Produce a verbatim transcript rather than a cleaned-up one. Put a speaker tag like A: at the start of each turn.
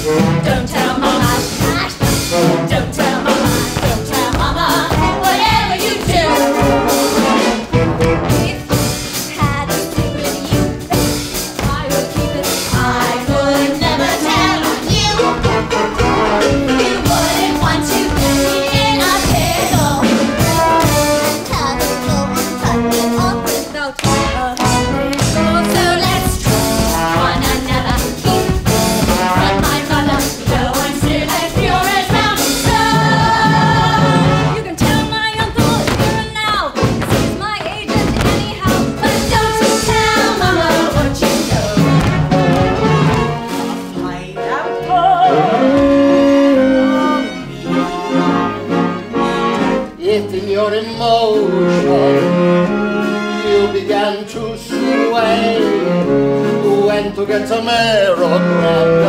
A: Don't tell mama. Don't tell mama. Don't tell mama. Whatever you do. If had a secret you, I would keep it. I would never tell you. You wouldn't want to be in a pickle. Tell the floor and cut it off without a pickle. So let's try one another. Keep from my mother. No one still as pure as mountain snow. You can tell my uncle here and now, 'cause he's my agent anyhow. But don't tell mama what you know.
B: If in your emotion you began to sway, when to get a melodrama